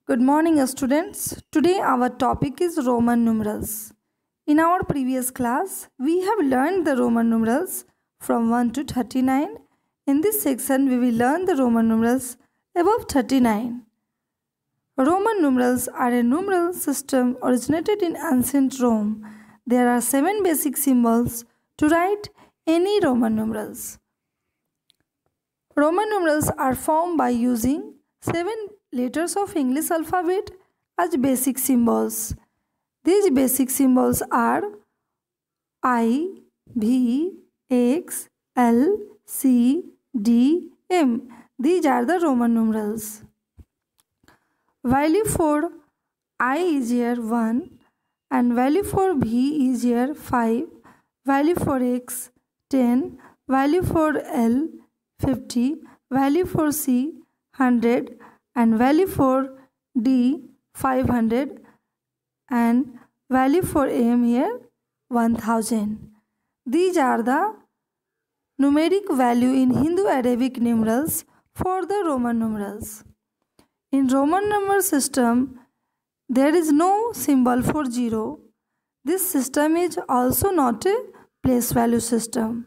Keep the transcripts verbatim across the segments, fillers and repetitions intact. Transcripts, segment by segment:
Good morning, students. Today our topic is Roman numerals. In our previous class, we have learned the Roman numerals from one to thirty-nine. In this section, we will learn the Roman numerals above thirty-nine. Roman numerals are a numeral system originated in ancient Rome. There are seven basic symbols to write any Roman numerals. Roman numerals are formed by using seven letters of English alphabet as basic symbols. These basic symbols are I, V, X, L, C, D, M. These are the Roman numerals. Value for I is here one and value for V is here five, value for X ten, value for L fifty, value for C one hundred and value for D five hundred and value for M here one thousand. These are the numeric value in Hindu-Arabic numerals for the Roman numerals. In Roman number system, there is no symbol for zero. This system is also not a place value system.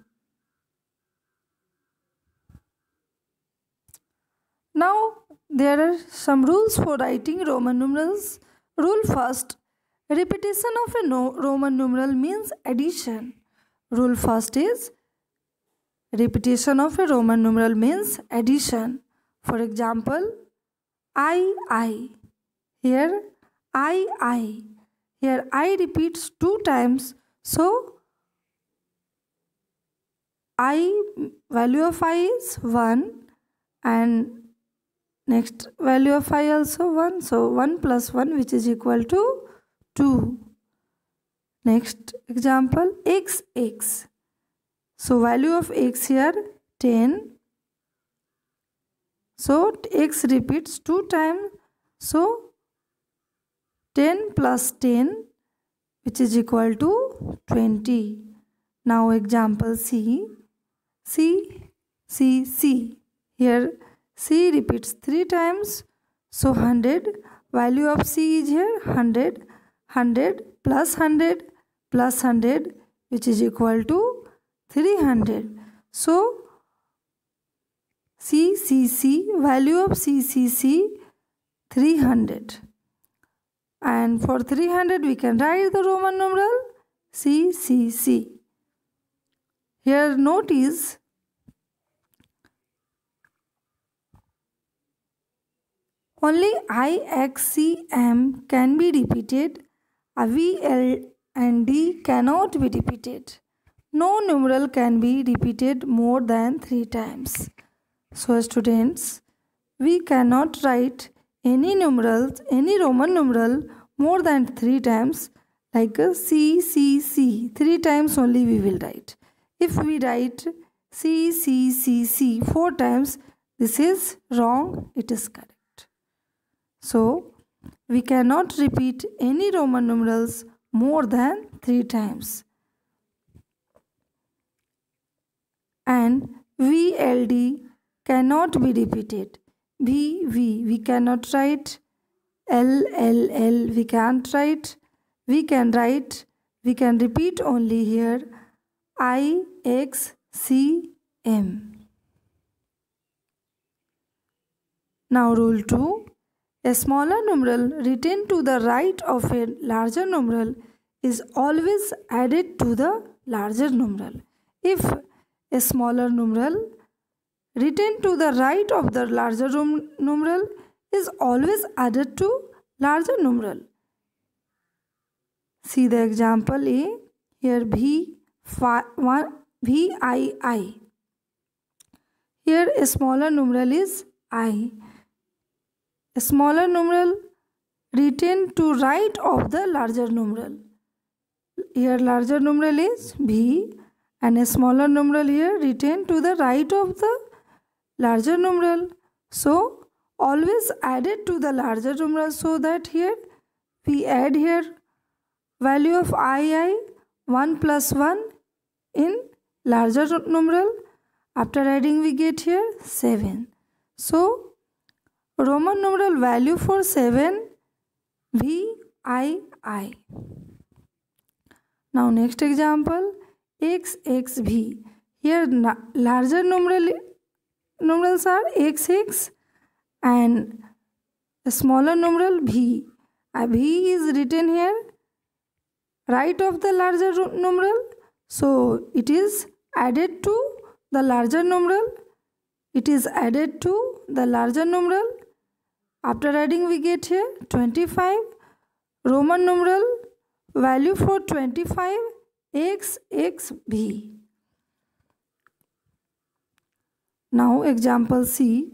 Now, there are some rules for writing Roman numerals. Rule first, repetition of a no Roman numeral means addition. Rule first is, repetition of a Roman numeral means addition. For example, I, I. Here, I, I. Here, I repeats two times. So, I, value of I is one and next value of I also one. So, one plus one which is equal to two. Next example, X, X. So, value of X here ten. So, X repeats two times. So, ten plus ten which is equal to twenty. Now, example C. C, C, C. Here, C repeats three times. So, one hundred. Value of C is here one hundred. one hundred plus one hundred plus one hundred which is equal to three hundred. So, C, C, C, value of C, C, C, three hundred. And for three hundred, we can write the Roman numeral C, C, C. Here, note is, only I, X, C, M can be repeated. A V, L, and D cannot be repeated. No numeral can be repeated more than three times. So, students, we cannot write any numerals, any Roman numeral more than three times, like a C, C, C. Three times only we will write. If we write C, C, C, C four times, this is wrong, it is correct. So, we cannot repeat any Roman numerals more than three times. And V L D cannot be repeated. V, V, we cannot write. L, L, L, we can't write. We can write, we can repeat only here. I, X, C, M. Now rule two. A smaller numeral written to the right of a larger numeral is always added to the larger numeral. If a smaller numeral written to the right of the larger numeral is always added to larger numeral. See the example A. Here V, V I I. Here a smaller numeral is I. A smaller numeral written to right of the larger numeral. Here larger numeral is V and a smaller numeral here written to the right of the larger numeral. So, always added to the larger numeral, so that here we add here value of I, one plus one in larger numeral. After adding we get here seven. So, Roman numeral value for seven, V I I. Now next example, X X V. Here larger numeral numerals are X X and smaller numeral V. A V is written here right of the larger numeral, so it is added to the larger numeral. It is added to the larger numeral. After adding we get here twenty-five. Roman numeral value for twenty-five, X X V. Now example C.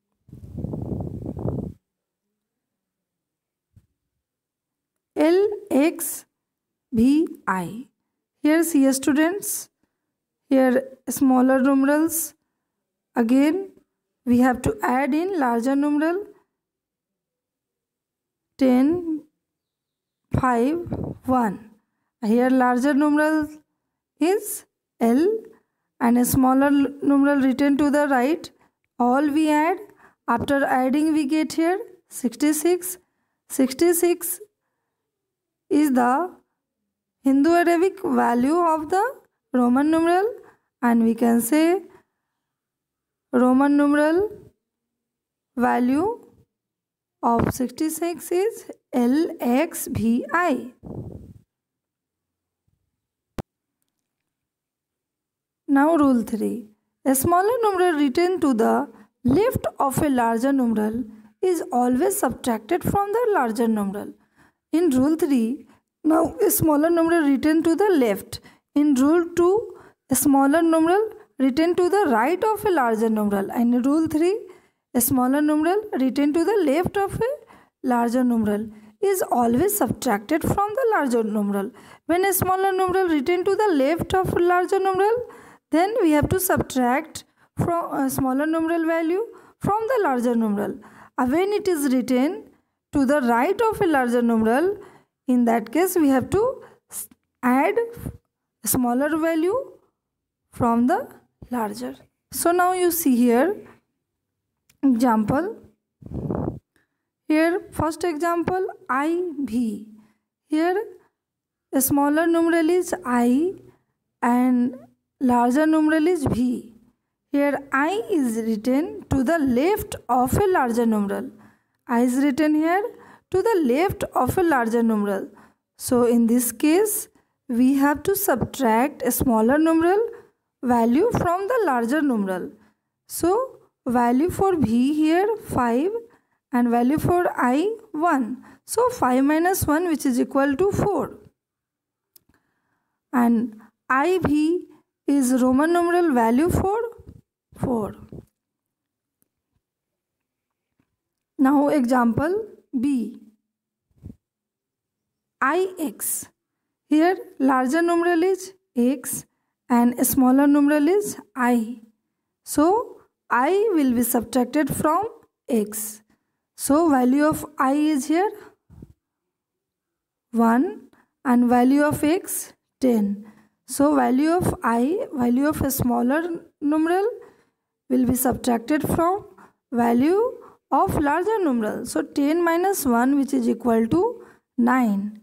L X V I. Here see students, here smaller numerals. Again we have to add in larger numeral. ten, five, one. Here larger numeral is L and a smaller numeral written to the right. All we add. After adding we get here sixty-six. sixty-six is the Hindu-Arabic value of the Roman numeral, and we can say Roman numeral value of sixty-six is L X V I. Now rule three. A smaller numeral written to the left of a larger numeral is always subtracted from the larger numeral. In rule three, now a smaller numeral written to the left. In rule two, a smaller numeral written to the right of a larger numeral. And in rule three, a smaller numeral written to the left of a larger numeral is always subtracted from the larger numeral. When a smaller numeral written to the left of a larger numeral, then we have to subtract from a smaller numeral value from the larger numeral. And when it is written to the right of a larger numeral, in that case we have to add a smaller value from the larger. So now you see here example. Here first example I V. Here a smaller numeral is I and larger numeral is V. Here I is written to the left of a larger numeral. I is written here to the left of a larger numeral. So in this case we have to subtract a smaller numeral value from the larger numeral. So value for V here five and value for I one. So five minus one, which is equal to four. And I V is Roman numeral value for four. Now example B. I X. Here larger numeral is X and a smaller numeral is I. So I will be subtracted from X. So value of I is here one and value of X ten. So value of I, value of a smaller numeral will be subtracted from value of larger numeral. So ten minus one, which is equal to nine.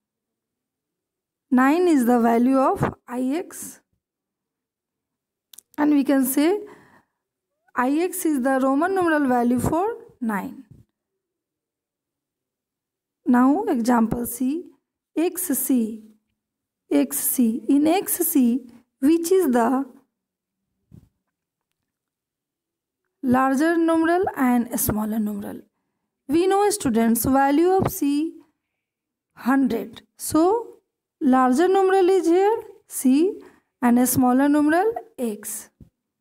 nine is the value of I X. And we can say I X is the Roman numeral value for nine. Now example C. X C. X C. In X C, which is the larger numeral and a smaller numeral? We know students value of C one hundred. So larger numeral is here C and a smaller numeral X.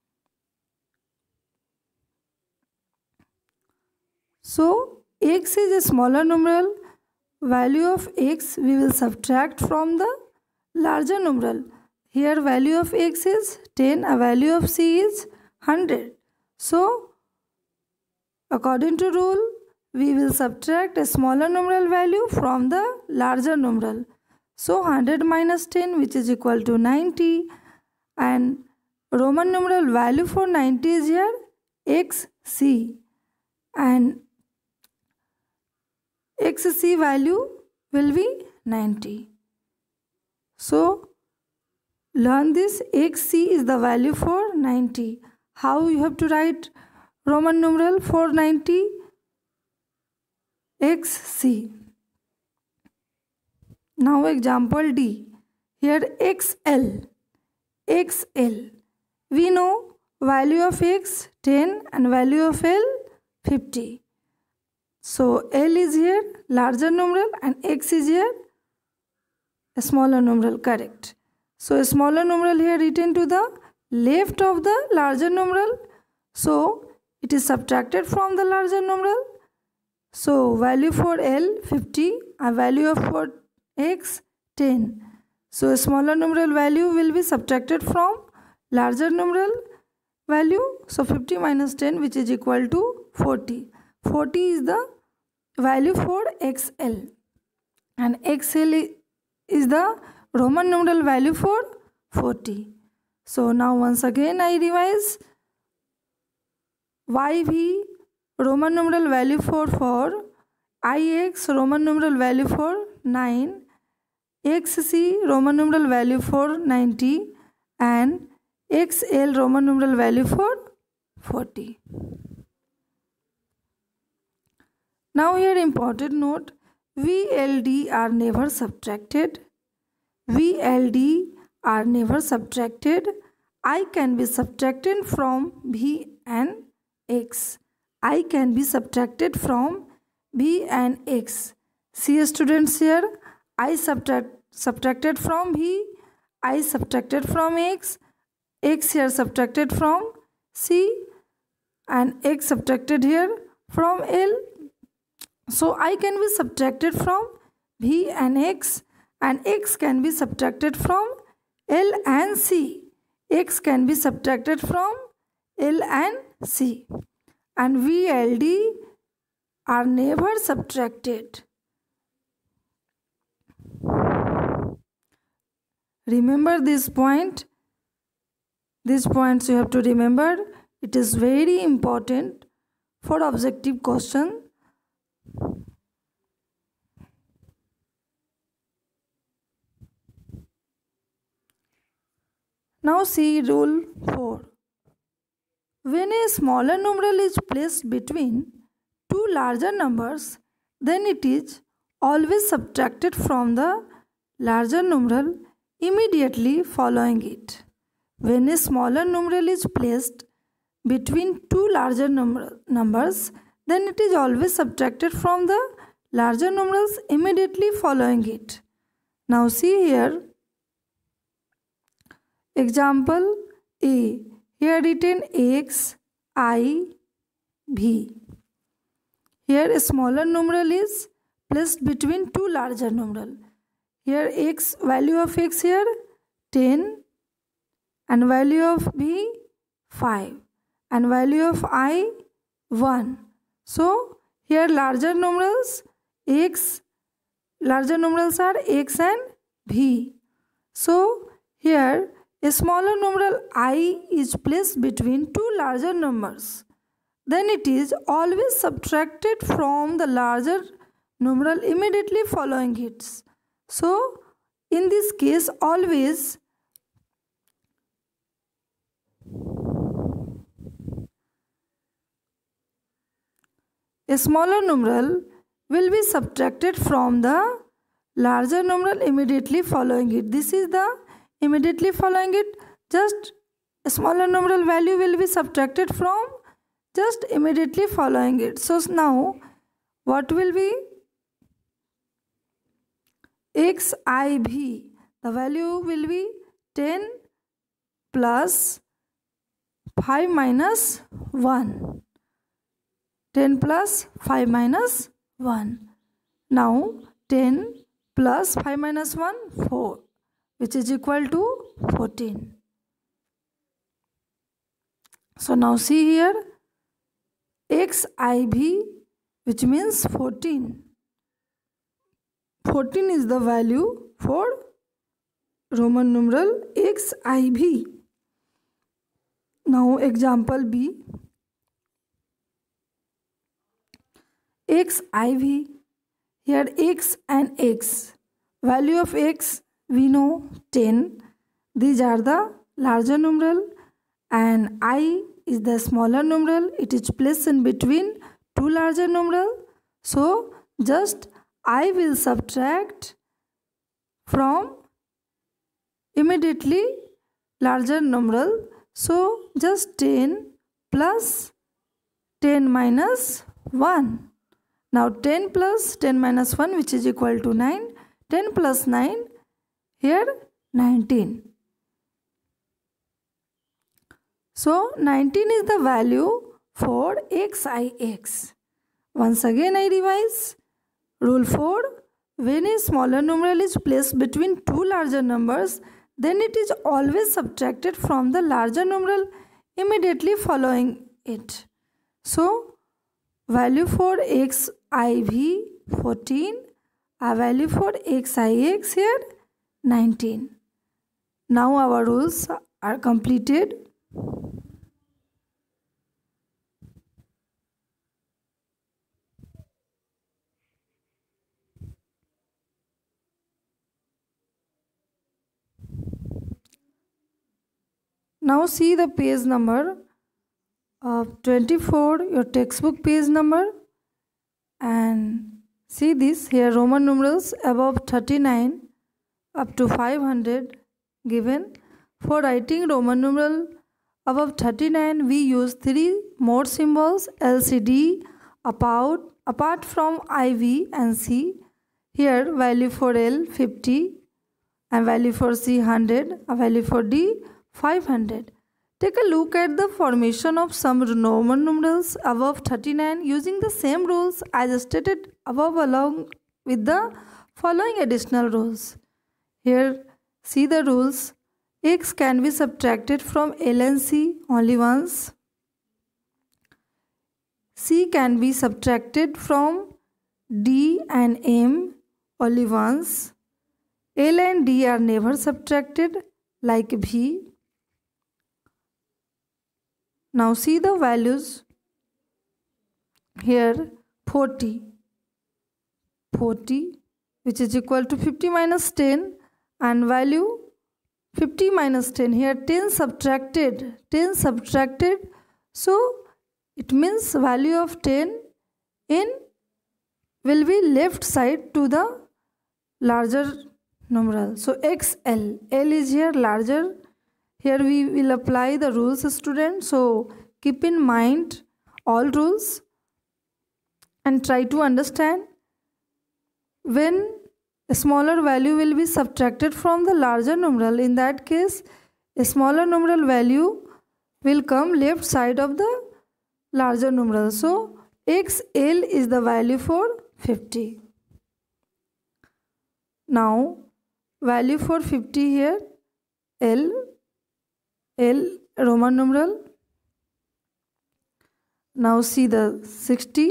So X is a smaller numeral. Value of X we will subtract from the larger numeral. Here value of X is ten, a value of C is one hundred. So according to rule, we will subtract a smaller numeral value from the larger numeral. So one hundred minus ten, which is equal to ninety, and Roman numeral value for ninety is here X C, and xc value will be ninety. So learn this, xc is the value for ninety. How you have to write Roman numeral for ninety? Xc. Now example D. Here xl. xl. We know value of x ten and value of L fifty. So L is here larger numeral and x is here a smaller numeral, correct. So a smaller numeral here written to the left of the larger numeral. So it is subtracted from the larger numeral. So value for L fifty and value of for x ten. So a smaller numeral value will be subtracted from larger numeral value. So fifty minus ten, which is equal to forty. forty is the value for xl and xl is the Roman numeral value for forty. So now once again I revise. Yv Roman numeral value for four, Ix Roman numeral value for nine, Xc Roman numeral value for ninety and Xl Roman numeral value for forty. Now here important note, V L D are never subtracted. V L D are never subtracted. I can be subtracted from V and X. I can be subtracted from V and X. See students here, I subtract, subtracted from V, I subtracted from X, X here subtracted from C and X subtracted here from L. So I can be subtracted from V and X and X can be subtracted from L and C. X can be subtracted from L and C. And V L D are never subtracted. Remember this point. These points you have to remember. It is very important for objective question. Now see rule four. When a smaller numeral is placed between two larger numbers, then it is always subtracted from the larger numeral immediately following it. When a smaller numeral is placed between two larger number, numbers, then it is always subtracted from the larger numerals immediately following it. Now see here, example A. Here written x, I, v. Here a smaller numeral is placed between two larger numeral. Here x, value of x here ten and value of v five and value of I one. So here larger numerals x, larger numerals are x and v. So here a smaller numeral I is placed between two larger numbers. Then it is always subtracted from the larger numeral immediately following it. So in this case always a smaller numeral will be subtracted from the larger numeral immediately following it. This is the immediately following it, just a smaller numeral value will be subtracted from just immediately following it. So now what will be xiv? The value will be ten plus five minus one. ten plus five minus one. Now ten plus five minus one, four, which is equal to fourteen. So now see here, xiv, which means fourteen. fourteen is the value for Roman numeral xiv. Now example B. Xiv. here x and x. Value of x we know ten. These are the larger numeral and I is the smaller numeral. It is placed in between two larger numeral. So just I will subtract from immediately larger numeral. So just ten plus ten minus one. Now ten plus ten minus one, which is equal to nine. ten plus nine, here nineteen. So nineteen is the value for xix. Once again I revise. Rule four. When a smaller numeral is placed between two larger numbers, then it is always subtracted from the larger numeral immediately following it. So value for xiv fourteen, a value for xix here nineteen. Now our rules are completed. Now see the page number of twenty-four, your textbook page number, and see this here Roman numerals above thirty-nine up to five hundred given. For writing Roman numeral above thirty-nine, we use three more symbols L C D apart, apart from I V and C. Here value for L fifty and value for C one hundred, a value for D five hundred. Take a look at the formation of some Roman numerals above thirty-nine using the same rules as stated above along with the following additional rules. Here see the rules. X can be subtracted from L and C only once. C can be subtracted from D and M only once. L and D are never subtracted like V. Now see the values. Here forty. forty which is equal to fifty minus ten, and value fifty minus ten. Here ten subtracted. ten subtracted. So it means value of ten in will be left side to the larger numeral. So X L. L is here larger. Here we will apply the rules, students. So keep in mind all rules and try to understand. When a smaller value will be subtracted from the larger numeral, in that case a smaller numeral value will come left side of the larger numeral. So X L is the value for fifty. Now value for fifty here L. L Roman numeral. Now see the sixty.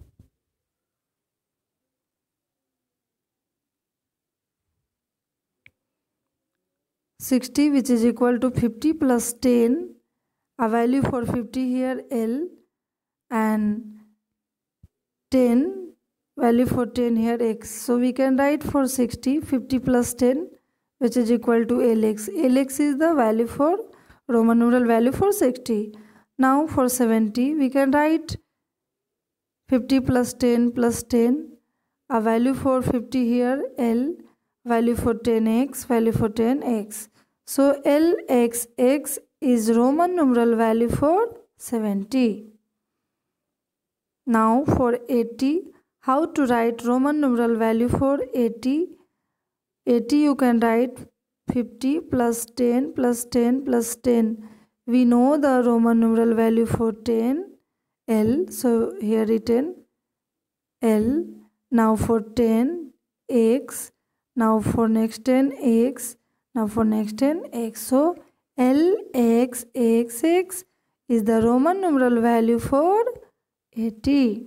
sixty which is equal to fifty plus ten, a value for fifty here L, and ten, value for ten here X. So we can write for sixty fifty plus ten which is equal to L X. L X is the value for Roman numeral value for sixty. Now for seventy we can write fifty plus ten plus ten, a value for fifty here L, value for ten X, value for ten X. So L X X is Roman numeral value for seventy. Now for eighty, how to write Roman numeral value for eighty? eighty you can write fifty plus ten plus ten plus ten. We know the Roman numeral value for ten, L. So here written L. Now for ten, X. Now for next ten, X. Now for next ten, X. So L X X X is the Roman numeral value for eighty.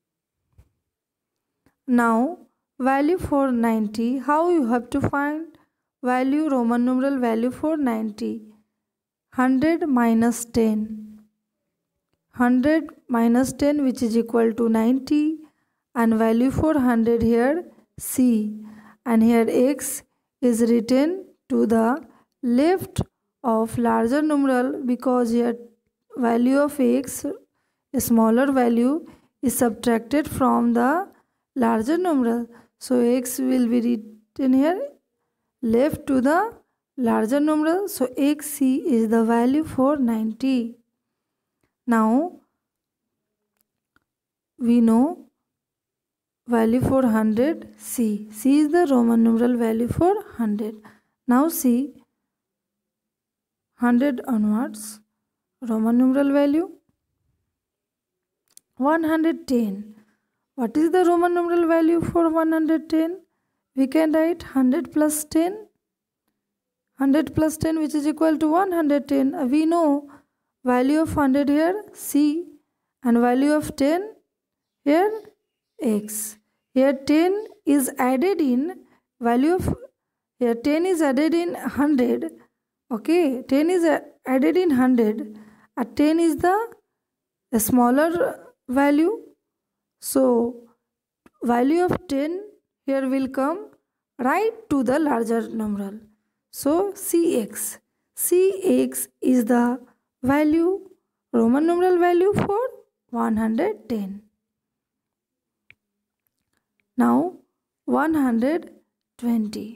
Now value for ninety. How you have to find value Roman numeral value for ninety? one hundred minus ten. one hundred minus ten which is equal to ninety. and value for one hundred here C, and here X is written to the left of larger numeral because here value of X, a smaller value, is subtracted from the larger numeral. So X will be written here left to the larger numeral. So X C is the value for ninety. Now we know value for one hundred C. C is the Roman numeral value for one hundred. Now see one hundred onwards, Roman numeral value one hundred ten. What is the Roman numeral value for one hundred ten? We can write one hundred plus ten. one hundred plus ten, which is equal to one hundred ten. We know value of one hundred here C and value of ten here X. Here ten is added in value of, here ten is added in one hundred. Okay, ten is added in one hundred. And ten is the a smaller value. So value of ten here will come right to the larger numeral. So C X. C X is the value, Roman numeral value for one hundred ten. Now one hundred twenty.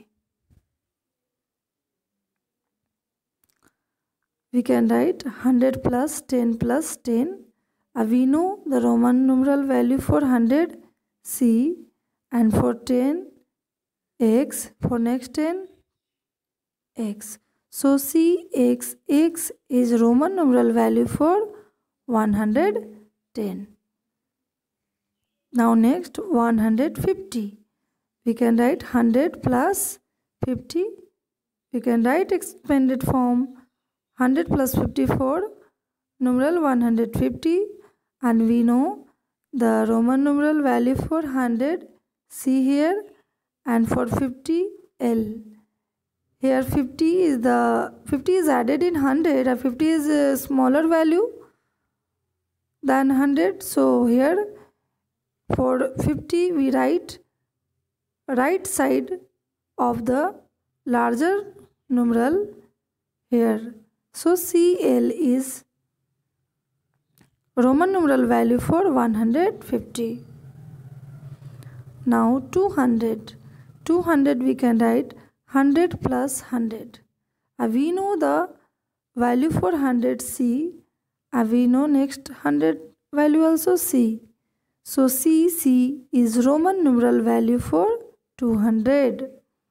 We can write one hundred plus ten plus ten. Uh, we know the Roman numeral value for one hundred C and for ten X, for next ten X. So C X X is Roman numeral value for one hundred ten. Now next one hundred fifty. We can write one hundred plus fifty. We can write expanded form one hundred plus fifty-four, numeral one hundred fifty, and we know the Roman numeral value for one hundred C here and for fifty L. Here fifty is the fifty is added in one hundred, and fifty is a smaller value than one hundred. So here for fifty we write right side of the larger numeral here. So C L is Roman numeral value for one hundred fifty. Now two hundred. two hundred we can write one hundred plus one hundred. Uh, we know the value for one hundred C. Uh, we know next one hundred value also C. So C C is Roman numeral value for two hundred.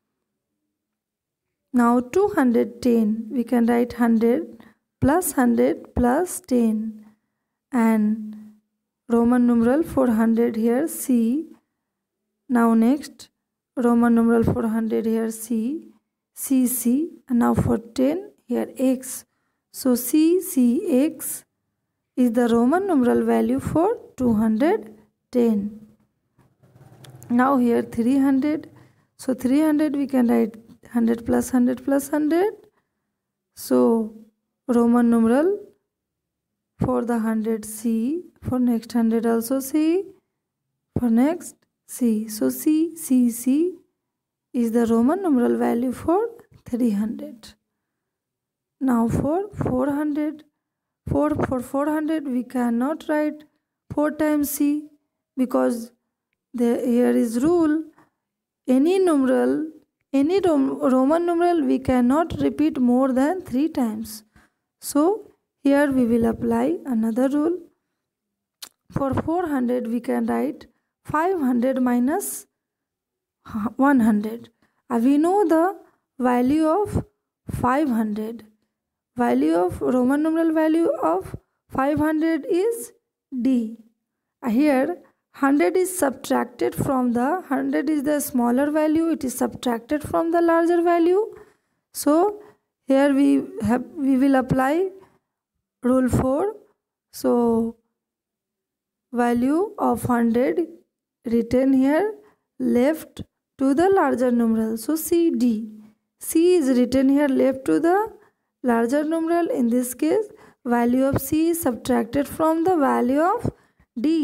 Now two hundred ten. We can write one hundred plus one hundred plus ten. And Roman numeral for one hundred here C. Now next Roman numeral for one hundred here C, C C, and now for ten here X. So C C X is the Roman numeral value for two hundred ten. Now here three hundred. So three hundred we can write one hundred plus one hundred plus one hundred. So Roman numeral for the one hundred C, for next one hundred also C, for next C. So C C C is the Roman numeral value for three hundred. Now for four hundred, for, for four hundred we cannot write four times C because the, here is rule, any numeral, any Rom, Roman numeral we cannot repeat more than three times. So here we will apply another rule. For four hundred we can write five hundred minus one hundred. Uh, we know the value of five hundred. Value of Roman numeral value of five hundred is D. Uh, here one hundred is subtracted from the one hundred is the smaller value, it is subtracted from the larger value. So here we have we will apply rule four. So value of one hundred written here left to the larger numeral. So C D. C is written here left to the larger numeral. In this case value of C is subtracted from the value of D.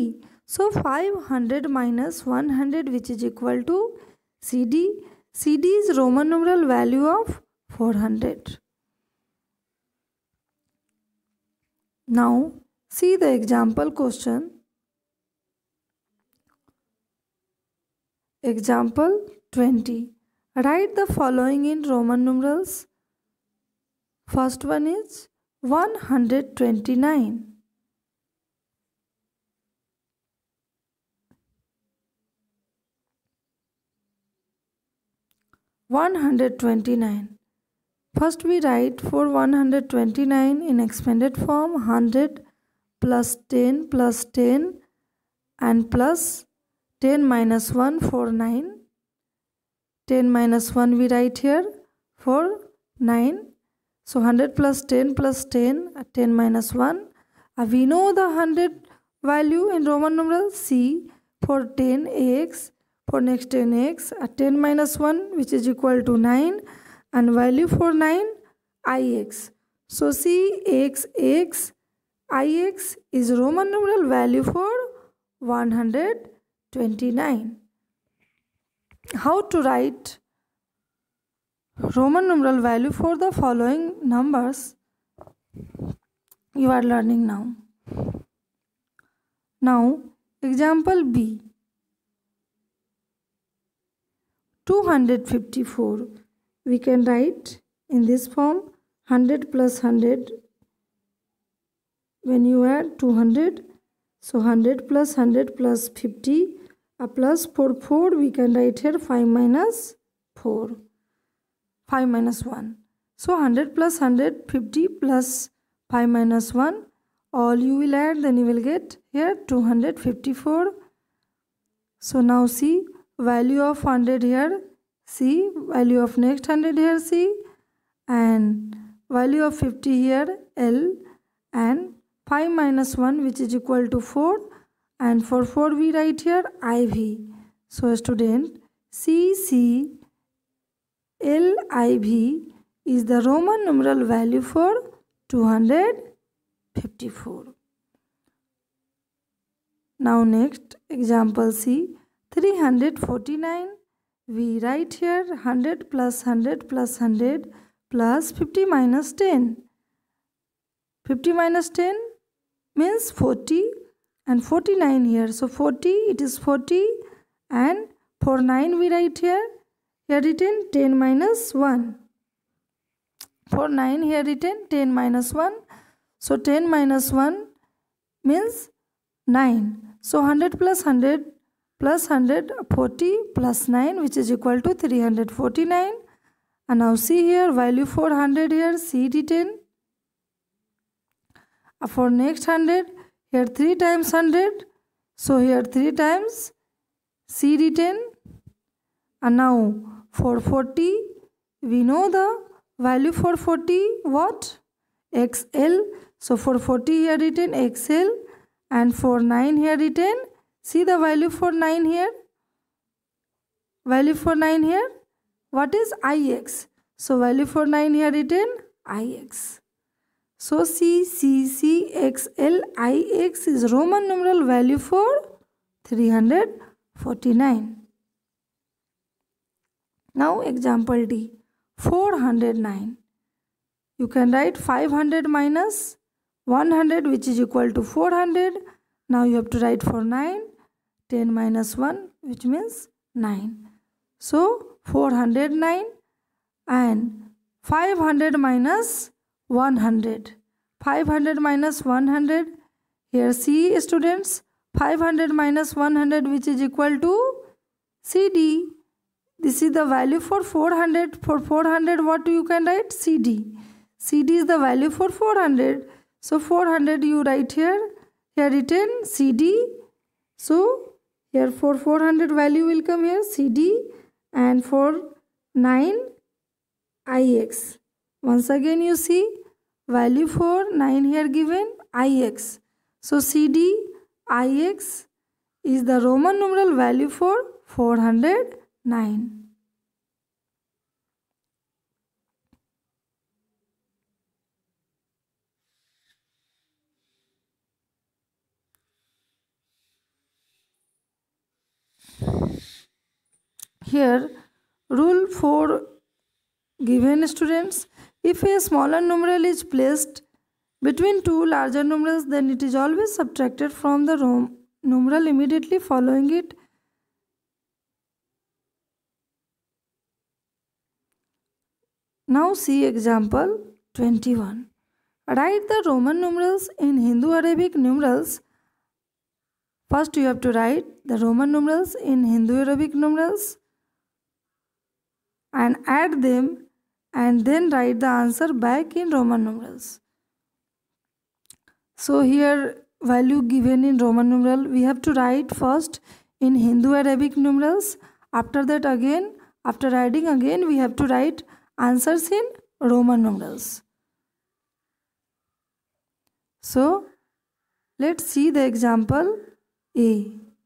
So five hundred minus one hundred, which is equal to C D. C D is Roman numeral value of four hundred. Now see the example question. Example twenty. Write the following in Roman numerals. First one is one hundred twenty-nine. one hundred twenty-nine. First we write for one hundred twenty-nine in expanded form, one hundred plus ten plus ten and plus ten minus one for nine. ten minus one we write here for nine. So one hundred plus ten plus ten, ten minus one. Uh, we know the one hundred value in Roman numeral. C for ten x, for next ten x, uh, ten minus one, which is equal to nine, and value for nine ix. So C x x ix is Roman numeral value for one hundred twenty-nine. How to write Roman numeral value for the following numbers you are learning now. Now example B. two hundred fifty-four. We can write in this form one hundred plus one hundred. When you add two hundred, so one hundred plus one hundred plus fifty, a plus for four, we can write here five minus four. five minus one. So one hundred plus one hundred, fifty plus five minus one. All you will add, then you will get here two hundred fifty-four. So now see value of one hundred here, C, value of next one hundred here, C, and value of fifty here, L, and five minus one, which is equal to four, and for four we write here I V. So student, C C L I V is the Roman numeral value for two hundred fifty-four. Now next example C, three hundred forty-nine. We write here one hundred plus one hundred plus one hundred plus fifty minus ten. fifty minus ten means forty, and forty-nine here. So forty, it is forty, and for nine we write here, here written ten minus one. For nine here written ten minus one. So ten minus one means nine. So one hundred plus one hundred plus one hundred, forty plus nine, which is equal to three hundred forty-nine. And now see here value for one hundred here, C written. For next one hundred, here three times one hundred. So here three times C written. And now for forty, we know the value for forty, what? X L. So for forty here written X L, and for nine here written, see the value for nine here. Value for nine here, what is I X? So value for nine here written I X. So C C C X L I X is Roman numeral value for three hundred forty-nine. Now example D, four hundred nine. You can write five hundred minus one hundred, which is equal to four hundred. Now you have to write for nine, ten minus one, which means nine. So four hundred nine, and five hundred minus one hundred. five hundred minus one hundred. Here see students, five hundred minus one hundred, which is equal to C D. This is the value for four hundred. For four hundred, what you can write? C D. C D is the value for four hundred. So four hundred you write here. Here written C D. So here for four hundred value will come here C D, and for nine I X. Once again you see value for nine here given I X. So C D I X is the Roman numeral value for four hundred nine. Here rule for given students, if a smaller numeral is placed between two larger numerals, then it is always subtracted from the numeral immediately following it. Now see example twenty-one. Write the Roman numerals in Hindu-Arabic numerals. First you have to write the Roman numerals in Hindu-Arabic numerals and add them, and then write the answer back in Roman numerals. So here value given in Roman numeral we have to write first in Hindu-Arabic numerals. After that again, after adding again, we have to write answers in Roman numerals. So let's see the example A.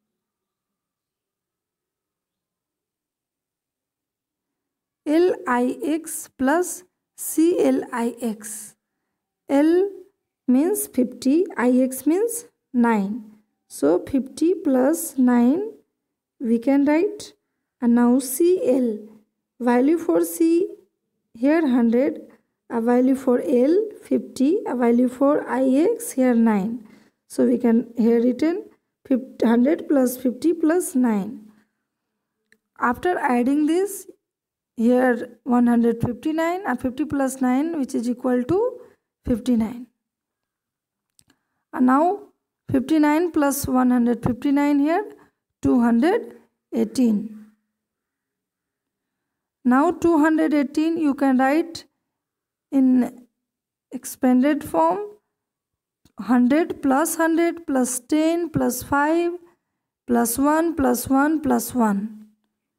L I X plus C L I X. L means fifty, I X means nine. So fifty plus nine we can write. And now C L, value for C here one hundred, a value for L fifty, a value for I X here nine. So we can here written one hundred plus fifty plus nine. After adding this, here one hundred fifty-nine and fifty plus nine, which is equal to fifty-nine. And now fifty-nine plus one hundred fifty-nine here, two hundred eighteen. Now two hundred eighteen you can write in expanded form. one hundred plus one hundred plus ten plus five plus one plus one plus one. one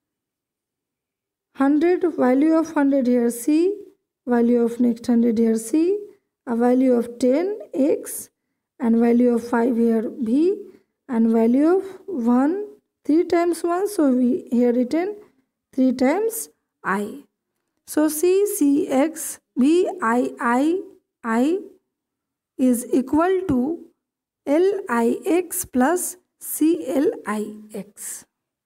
hundred, value of one hundred here C, value of next one hundred here C, a value of ten X, and value of five here V, and value of one, three times one, so we here written three times I. So C C X V I I I is equal to L I X plus C L I X.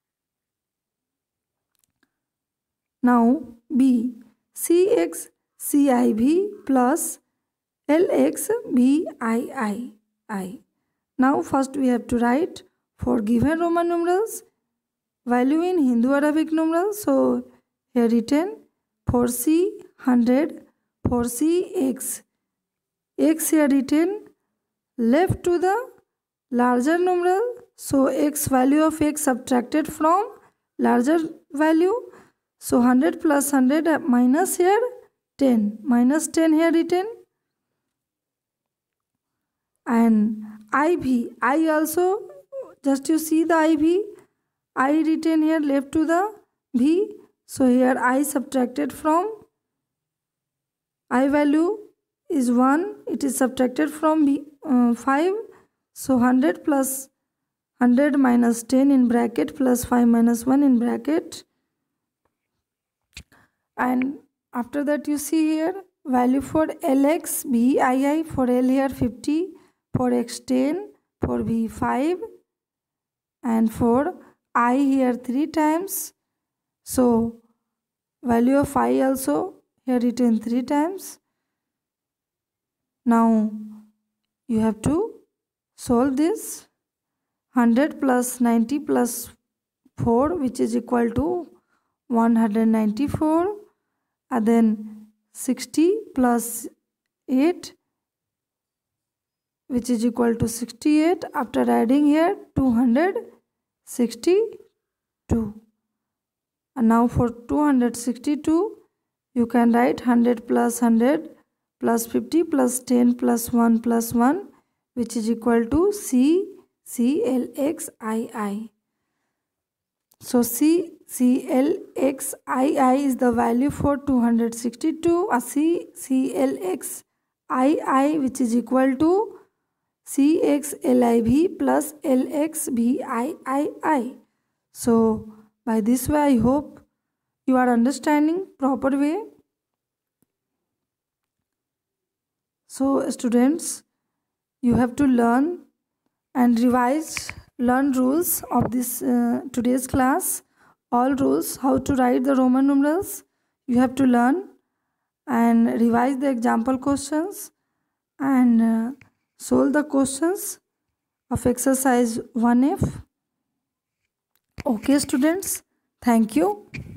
Now B, C X C I V plus L X V I I I. Now first we have to write for given Roman numerals value in Hindu-Arabic numerals. So here written for C one hundred, for C X. X here written left to the larger numeral. So X, value of X subtracted from larger value. So one hundred plus one hundred minus here ten. Minus ten here written. And I V. I also, just you see the I V. I written here left to the V. So here I subtracted from I value is one. It is subtracted from B, uh, five. So one hundred plus one hundred minus ten in bracket plus five minus one in bracket. And after that you see here value for L X V I I, for L here fifty, for X ten, for V five, and for I here three times. So value of I also here written three times. Now you have to solve this. one hundred plus ninety plus four, which is equal to one hundred ninety-four, and then sixty plus eight, which is equal to sixty-eight. After adding here two hundred sixty-two. And now for two hundred sixty-two you can write one hundred plus one hundred plus fifty plus ten plus one plus one, which is equal to C C L X I I. So C C L X I I is the value for two hundred sixty-two. A C C L X I I, which is equal to C X L I V plus L X V I I I. So by this way I hope you are understanding proper way. So students, you have to learn and revise, learn rules of this uh, today's class all rules how to write the Roman numerals. You have to learn and revise the example questions and uh, solve the questions of exercise one F. Okay students, thank you.